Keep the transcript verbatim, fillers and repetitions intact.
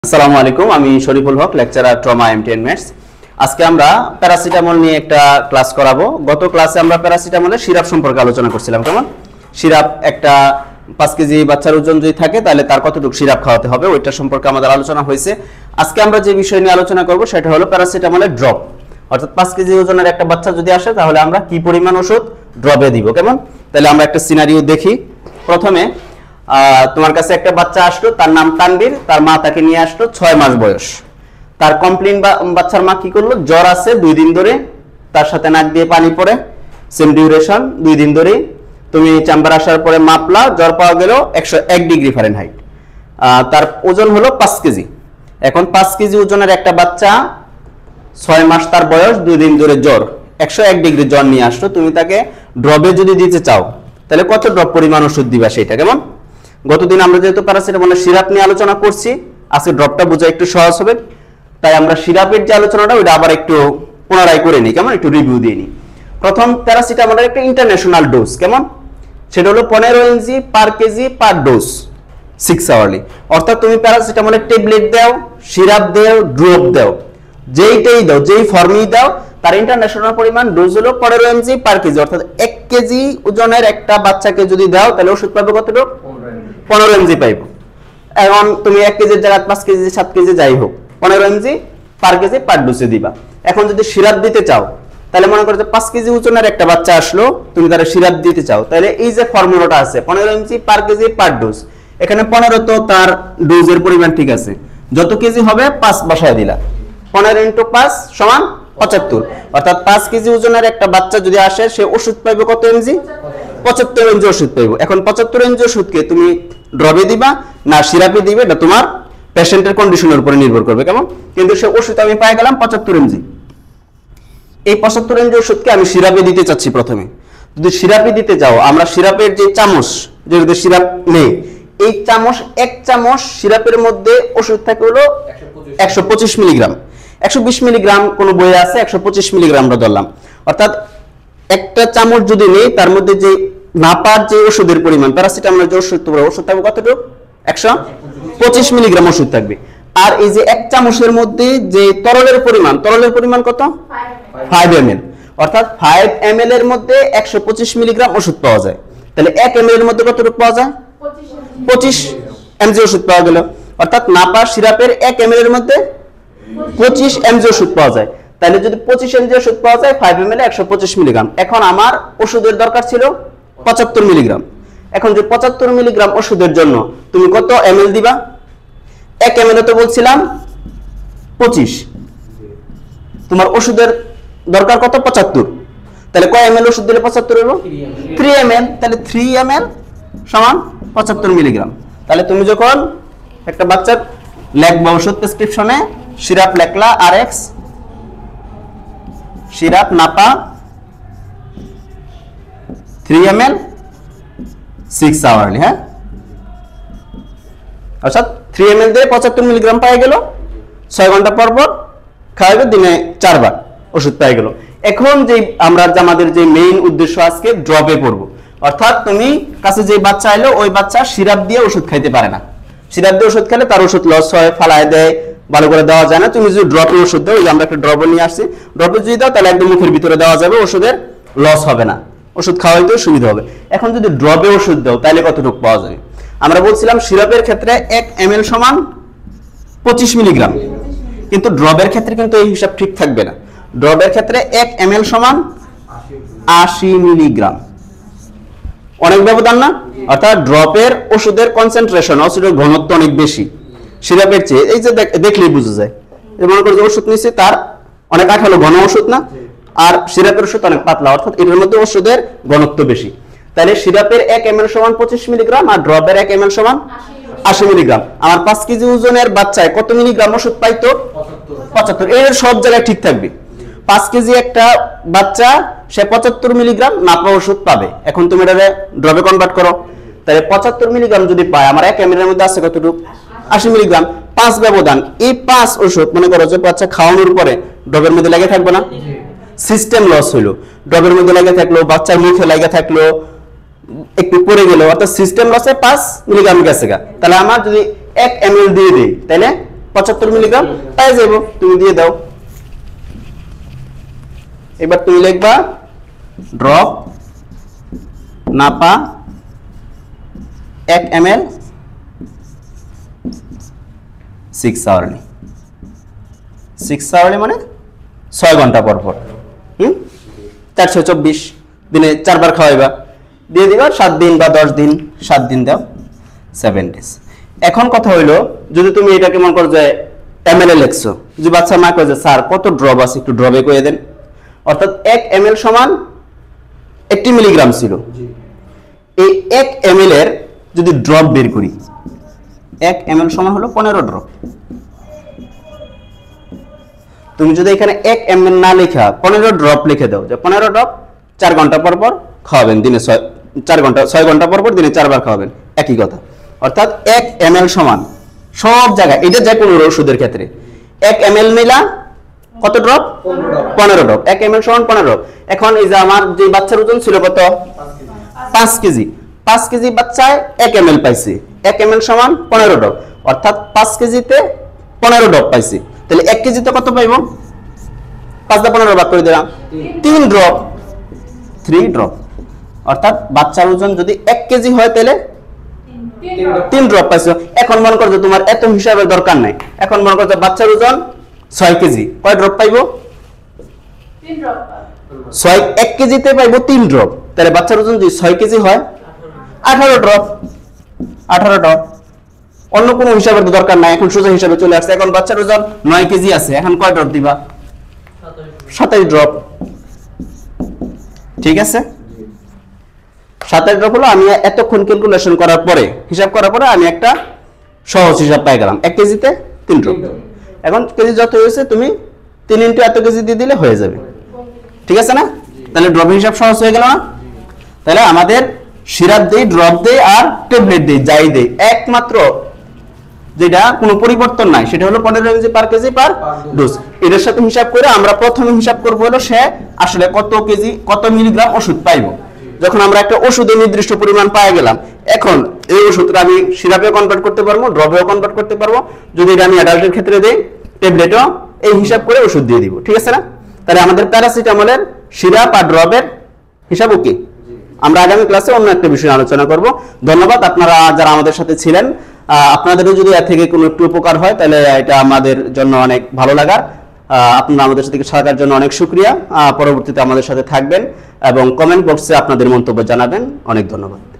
আসসালামু আলাইকুম, আমি শরীফুল হক, লেকচারার ট্রমা এমটিএন ম্যাথস। আজকে আমরা প্যারাসিটামল নিয়ে একটা ক্লাস করাবো। গত ক্লাসে আমরা প্যারাসিটামলের সিরাপ সম্পর্কে আলোচনা করছিলাম। কেমন সিরাপ, একটা পাঁচ কেজি বাচ্চার ওজন যদি থাকে তাহলে তার কতটুকু সিরাপ খাওয়াতে হবে ওইটা সম্পর্কে আমাদের আলোচনা হয়েছে। আজকে আমরা যে বিষয় নিয়ে আলোচনা করব সেটা হলো প্যারাসিটামলের ড্রপ। অর্থাৎ পাঁচ কেজি ওজনের একটা বাচ্চা যদি আসে তাহলে আমরা কি পরিমাণ ওষুধ ড্রপে দিব। কেমন, তাহলে আমরা একটা সিনারিও দেখি। প্রথমে তোমার কাছে একটা বাচ্চা আসলো, তার নাম তানবীর, তার মা তাকে নিয়ে আসলো, ছয় মাস বয়স। তার কমপ্লেন, বাচ্চার মা কি করলো, জ্বর আছে দুই দিন ধরে, তার সাথে নাক দিয়ে পানি পড়ে, সেম ডিউরেশন দুই দিন ধরে। তুমি চেম্বার আসার পরে মাপলা, জ্বর পাওয়া গেল একশো এক ডিগ্রি ফারেনহাইট। তার ওজন হলো পাঁচ কেজি। এখন পাঁচ কেজি ওজনের একটা বাচ্চা, ছয় মাস তার বয়স, দুই দিন ধরে জ্বর, একশো এক ডিগ্রি জ্বর নিয়ে আসলো। তুমি তাকে ড্রপে যদি দিতে চাও তাহলে কত ড্রপ পরিমাণ ওষুধ দিবা সেটা। কেমন, গতদিন আমরা যেহেতু প্যারাসিটামলের সিরাপ নিয়ে আলোচনা করছি, আজকে ড্রপটা বোঝা একটু সহজ হবে, তাই আমরা সিরাপের যে আলোচনাটা ওইটা আবার একটু পুনরায় করে নিই। কেমন, একটু রিভিউ দিয়ে নিই। প্রথম, প্যারাসিটামলের একটা ইন্টারন্যাশনাল ডোজ, কেমন, সেটা হলো পনেরো MG per KG per dose, six hourly. অর্থাৎ তুমি প্যারাসিটামলের ট্যাবলেট দাও, সিরাপ দাও, ড্রপ দাও, যেইটাই দাও, যেই ফর্মেই দাও, তার ইন্টারন্যাশনাল পরিমাণ ডোজ হলো পনেরো এমজি পার কেজি। অর্থাৎ এক কেজি ওজনের একটা বাচ্চাকে যদি দাও তাহলে ওষুধ পাবে কতটুকু, পনেরো এমজি পাইব। এখন তুমি এক কেজির জায়গায় পাঁচ কেজি সাত কেজি যাই হোক, পনেরো এমজি পার কেজি পার ডোজে দিবা। এখন যদি সিরাপ দিতে চাও তাহলে মনে করো যে পাঁচ কেজি ওজনের একটা বাচ্চা আসলো, তুমি তার সিরাপ দিতে চাও, তাহলে এই যে ফর্মুলাটা আছে পনেরো MG per KG per dose, এখানে পনেরো তো তার ডোজের পরিমাণ ঠিক আছে, যত কেজি হবে পাঁচ বসায় দিলা, পনেরো ইন্টু পাঁচ সমান পঁচাত্তর। অর্থাৎ পাঁচ কেজি ওজনের একটা বাচ্চা যদি আসে সে ওষুধ পাইবে কত এমজি, পঁচাত্তর এমজি ওষুধ পাইব। এখন পঁচাত্তর এমজি ওষুধকে তুমি ড্রপে দিবা না সিরাপে দিবে, এটা তোমার পেশেন্টের কন্ডিশনের উপরে নির্ভর করবে। কেমন, কিন্তু সে ওষুধ আমি পাই গেলাম পঁচাত্তর এমজি। এই পঁচাত্তর এমজি ওষুধকে আমি সিরাপে দিতে চাচ্ছি। প্রথমে যদি সিরাপে দিতে যাও, আমরা সিরাপের যে চামচ, যে সিরাপ নেই, এই চামচ, এক চামচ সিরাপের মধ্যে ওষুধ থাকে হলো একশো পঁচিশ মিলিগ্রাম। একশো বিশ মিলিগ্রাম কোন বইয়ে আছে, একশো পঁচিশ মিলিগ্রাম আমরা ধরলাম। অর্থাৎ একটা চামচ যদি নেই, তার মধ্যে যে নাপার যে ওষুধের পরিমাণ, প্যারাসিটামলের যে ওষুধ তোমরা ওষুধ থাকবে কতটুকু, একশো পঁচিশ মিলিগ্রাম ওষুধ থাকবে। আর এই যে এক চামচের মধ্যে যে তরলের পরিমাণ, তরলের পরিমাণ কত, ফাইভ এম এল। অর্থাৎ ফাইভ এম এল এর মধ্যে একশো পঁচিশ মিলিগ্রাম ওষুধ পাওয়া যায়। তাহলে এক এম এল এর মধ্যে কতটুকু পাওয়া যায়, পঁচিশ এমজি ওষুধ পাওয়া গেল। অর্থাৎ নাপা সিরাপের এক এম এল এর মধ্যে পঁচিশ এমজি ওষুধ পাওয়া যায়। তাহলে যদি পঁচিশ এমজি ওষুধ পাওয়া যায়, ফাইভ এম এল একশো পঁচিশ মিলিগ্রাম। এখন আমার ওষুধের দরকার ছিল পঁচাত্তর মিলিগ্রাম। এখন যে পঁচাত্তর মিলিগ্রাম ওষুধের জন্য তুমি কত এম এল দিবা, এক এম এল তো বলছিলাম পঁচিশ, তোমার ওষুধের দরকার কত, পঁচাত্তর। তাহলে কয় এম এল ওষুধ দিলে পঁচাত্তর হলো, থ্রি এম এল। তাহলে থ্রি এম এল সমান পঁচাত্তর মিলিগ্রাম। তাহলে তুমি যখন একটা বাচ্চার লেখবা ওষুধ প্রেসক্রিপশনে, সিরাপ লেখলা আর X, syrup Napa three M L six hourly. হ্যাঁ, অর্থাৎ থ্রি এম এল দিয়ে পঁচাত্তর মিলিগ্রাম পাই গেল, ছয় ঘন্টা পর পর খাওয়াবে, দিনে চারবার ওষুধ পাই গেল। এখন যে আমরা আমাদের যে মেইন উদ্দেশ্য আজকে ড্রপে পড়বো। অর্থাৎ তুমি কাছে যে বাচ্চা এলো, ওই বাচ্চা সিরাপ দিয়ে ওষুধ খাইতে পারে না, সিরাপ দিয়ে ওষুধ খেলে তার ওষুধ লস হয়, ফালায় দেয়, ভালো করে দেওয়া যায় না। তুমি যদি ড্রপে ওষুধ দাও, আমরা একটা ড্রপ নিয়ে আসছি, ড্রপে যদি দাও তাহলে একদম মুখের ভিতরে দেওয়া যাবে, ওষুধের লস হবে না, ওষুধ খাওয়াইতেও সুবিধা হবে। এখন যদি ড্রপে ওষুধ দাও তাহলে কতটুকু পাওয়া যাবে, আমরা বলছিলাম সিরাপের ক্ষেত্রে এক এম এল সমান পঁচিশ মিলিগ্রাম, কিন্তু ড্রপের ক্ষেত্রে কিন্তু এই হিসাব ঠিক থাকবে না। ড্রপের ক্ষেত্রে এক এম এল সমান আশি মিলিগ্রাম, অনেক ব্যবধান না। অর্থাৎ ড্রপের ওষুধের কনসেন্ট্রেশন, ওষুধের ঘনত্ব অনেক বেশি সিরাপের চেয়ে। এই যে দেখলেই বোঝা যায়, মনে করো যে ওষুধ নিচ্ছে তার অনেক আঠালো ঘন ওষুধ না, আর সিরাপের ওষুধ অনেক পাতলা, অর্থাৎ এটার মধ্যে ওষুধের ঘনত্ব বেশি। তাহলে সিরাপের এক এম এল সমান পঁচিশ মিলিগ্রাম আর ড্রপের এক এম এল সমান আশি মিলিগ্রাম। আমার পাঁচ কেজি ওজনের বাচ্চায় কত মিলিগ্রাম ওষুধ পাইতো, পঁচাত্তর। এর সব জায়গায় ঠিক থাকবে। পাঁচ কেজি একটা বাচ্চা, সে পঁচাত্তর মিলিগ্রাম নাপা ওষুধ পাবে। এখন তুমি এটা ড্রপে কনভার্ট করো, তাহলে পঁচাত্তর মিলিগ্রাম যদি পায়, আমার এক এম এল এর মধ্যে আছে কতটুকু, আশি মিলিগ্রাম, পাঁচ ব্যবধান। এই পাঁচ ওষুধ মনে করো যে বাচ্চা খাওয়ানোর পরে ড্রপের মধ্যে লেগে থাকবে না, সিস্টেম লস হইলো, ড্রপের মধ্যে লেগে থাকলো, বাচ্চার মুখে লেগে থাকলো, একটু পড়ে গেল, অর্থাৎ সিস্টেম লসে পাঁচ মিলিগ্রাম গেছে গা। তাহলে আমার যদি এক এম এল দিয়ে দিই তাহলে পঁচাত্তর মিলিগ্রাম পেয়ে যাবো, তুমি দিয়ে দাও। এবার তুমি লিখবা ড্রপ নাপা এক M L six hourly. Six hourly মানে ছয় ঘন্টা পর পর, হুম চারশো চব্বিশ দিনে চারবার খাওয়াইবা, দিয়ে দিবা সাত দিন বা দশ দিন, সাত দিন দাও, সেভেন ডেজ। এখন কথা হইলো যদি তুমি এটাকে মনে করো যে এম এল এ লেখছো, যদি বাচ্চা মা কয়ে যে স্যার কত ড্রপ আছে একটু ড্রপে কয়ে দেন, অর্থাৎ এক এম এল সমান একটি মিলিগ্রাম ছিল, এই এক এম এল এর যদি ড্রপ বের করি, এক এম এল সমান হলো পনেরো ড্রপ। তুমি যদি এখানে এক এম এল না লেখা পনেরো ড্রপ লিখে দাও, যে পনেরো ড্রপ চার ঘন্টা পর পর খাওয়াবেন, দিনে ছয় চার ঘন্টা ছয় ঘন্টা পর পর দিনে চারবার খাওয়াবেন, একই কথা। অর্থাৎ এক এম এল সমান সব জায়গায়, এটা যে কোনো ওষুধের ক্ষেত্রে এক এম এল নিলা কত ড্রপ, পনেরো ড্রপ, এক এম এল সমান পনেরো। এখন এই যে আমার যে বাচ্চার ওজন ছিল কত, পাঁচ কেজি, পাঁচ কেজি বাচ্চায় এক এম এল পাইছি, এক এম এল সমান পনেরো ড্রপ, অর্থাৎ পাঁচ কেজিতে পনেরো ড্রপ পাইছি, তাহলে এক কেজিতে কত পাইব, পাঁচটা পনেরো ভাগ করে দিলাম, তিন ড্রপ, থ্রি ড্রপ। অর্থাৎ বাচ্চার ওজন যদি এক কেজি হয় তাহলে তিন ড্রপ পাইছো। এখন মনে করো যে তোমার এত হিসাবের দরকার নাই, এখন মনে করো যে বাচ্চার ওজন ছয় কেজি, কয় ড্রপ পাইবো, তিন ড্রপ। ছয় এক কেজিতে পাইবো তিন ড্রপ, তাহলে বাচ্চার ওজন যদি ছয় কেজি হয় আঠারো ড্রপ, আঠারো ড্রপ। অন্য কোনো হিসাবের দরকার নাই, এখন সোজা হিসাবে চলে আসছে। এখন বাচ্চার ওজন নয় কেজি আছে, এখন কয় ড্রপ দিবা, সাতাশ ড্রপ। ঠিক আছে, সাতাশ ড্রপ হলো আমি এতক্ষণ ক্যালকুলেশন করার পরে, হিসাব করার পরে আমি একটা সহজ হিসাব পাই গেলাম, এক কেজিতে তিন ড্রপ। এখন কেজি যত হয়েছে তুমি তিন ইন্টু এত কেজি দিয়ে দিলে হয়ে যাবে, ঠিক আছে না? তাহলে ড্রপের হিসাব সহজ হয়ে গেল না? তাহলে আমাদের সিরাপ দেই, ড্রপ দেই আর ট্যাবলেট দেই, যাই দেই, একমাত্র যেটা কোনো পরিবর্তন নাই সেটা হলো পনেরো KG per KG per dose. এটার সাথে হিসাব করে আমরা প্রথমে হিসাব করব হলো সে আসলে কত কেজি কত মিলিগ্রাম ওষুধ পাইবো। যখন আমরা একটা ওষুধের নির্দিষ্ট পরিমাণ পাই গেলাম, এখন এই ওষুধটা আমি সিরাপেও কনভার্ট করতে পারবো, ড্রপেও কনভার্ট করতে পারবো, যদি এটা আমি অ্যাডাল্টের ক্ষেত্রে দেই ট্যাবলেটও এই হিসাব করে ওষুধ দিয়ে দিব, ঠিক আছে না? তাহলে আমাদের প্যারাসিটামলের সিরাপ আর ড্রপের হিসাব ওকে। আমরা আগামী ক্লাসে অন্য একটা বিষয় আলোচনা করব। ধন্যবাদ আপনারা যারা আমাদের সাথে ছিলেন। আপনাদেরও যদি এর থেকে কোনো একটু উপকার হয় তাহলে এটা আমাদের জন্য অনেক ভালো লাগার। আপনারা আমাদের সাথে থাকার জন্য অনেক শুকরিয়া। পরবর্তীতে আমাদের সাথে থাকবেন এবং কমেন্ট বক্সে আপনাদের মন্তব্য জানাবেন। অনেক ধন্যবাদ।